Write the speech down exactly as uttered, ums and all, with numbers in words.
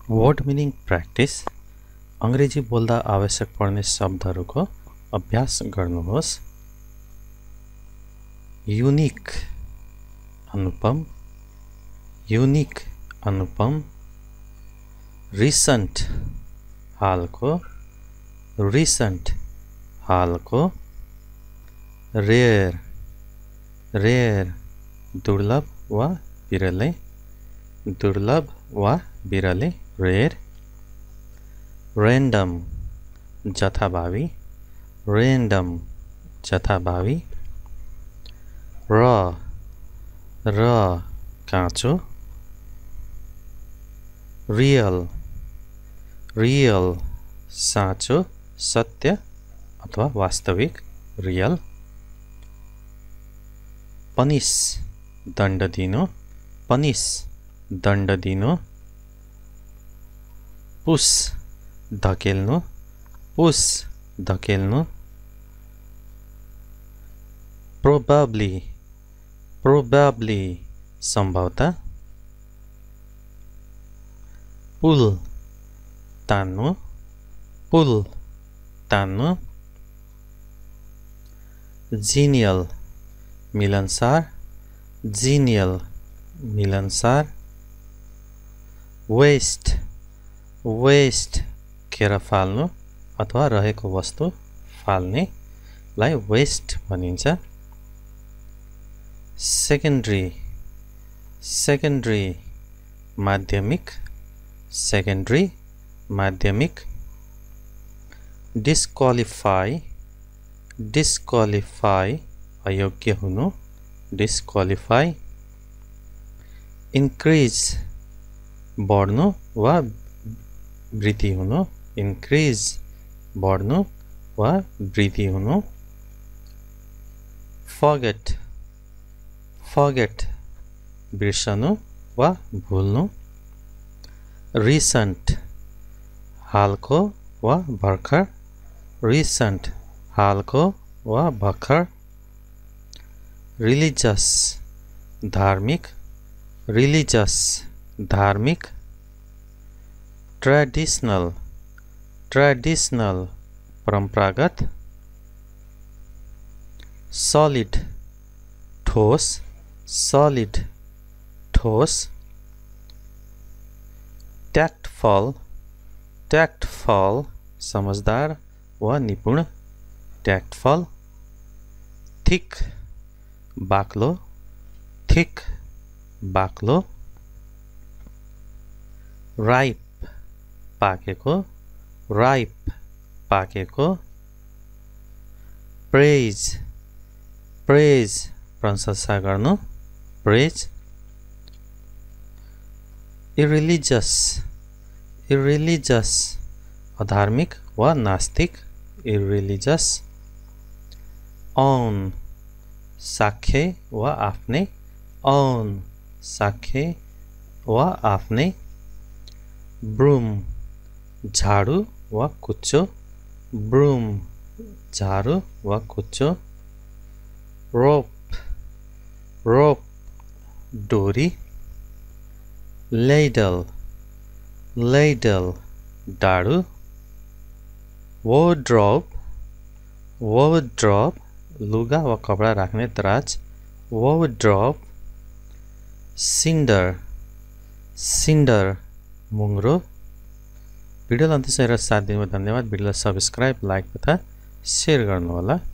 Word meaning practice अंग्रेजी बोल्दा आवश्यक पर्ने शब्दहरूको अभ्यास गर्नुहोस्। युनिक अनुपम, युनिक अनुपम। रिसेन्ट हालको, रिसेन्ट हालको। रेयर, रेयर दुर्लभ वा बिरलै, दुर्लभ वा बिरलै। रेयर। र्यान्डम जथाभावी, र्यान्डम जथाभावी। र र काँचो। रियल, रियल साँचो, सत्य अथवा वास्तविक। रियल। पनिस दण्ड दिनु, पनिस दण्ड दिनु। पुस धकेल्नु, पुस धकेल्नु। प्रोबेबली, प्रोबेबली सम्भवतः। पुल तान्नु, पुल तान्नु। जिनियल मिलनसार, जिनियल मिलनसार। वेस्ट, वेस्ट खेर फाल्नु अथवा रहेको वस्तु फाल्नेलाई वेस्ट भनिन्छ। सेकेन्डरी, सेकेन्डरी माध्यमिक, सेकेन्डरी माध्यमिक। डिस्क्वालिफाई, डिस्क्वालिफाई अयोग्य हुनु, डिस्क्वालिफाई। इन्क्रिज बढ्नु वा वृद्धि हुनु, इन्क्रिज बढ्नु वा वृद्धि हुनु। फर्गेट, फर्गेट बिर्सनु वा भुल्नु। रिसेन्ट हालको वा भर्खर, रिसेन्ट हालको वा भर्खर। रिलिजियस धार्मिक, रिलिजियस धार्मिक। ट्रेडिसनल, ट्रेडिसनल परम्परागत। सलिड ठोस, सलिड ठोस। ट्याक्टफल, ट्याक्टफल समझदार वा निपुण, ट्याक्टफल। थिक बाक्लो, थिक बाक्लो। राइप पाकेको, राइप पाकेको। प्रेज, प्रेज प्रशंसा गर्नु, प्रेज। इरिलिजियस, इरिलिजियस अधार्मिक वा नास्तिक, इरिलिजियस। ओन साख्य वा आफ्नै, ओन साख्य वा आफ्नै। ब्रुम झाडु वा कुच्चो, ब्रुम झाडु वा कुच्चो। रोप, रोप डोरी। लेडल, लेडल डाडु। वार्ड्रोब, वार्ड्रोब लुगा वा कपडा राख्ने दराज, वार्ड्रोब। सिन्डर, सिन्डर मुङ्रो। भिडियोलाई अन्त्यसम्म हेरेर साथ दिनुभयो धन्यवाद। भिडियोलाई सब्स्क्राइब, लाइक तथा सेयर गर्नुहोला।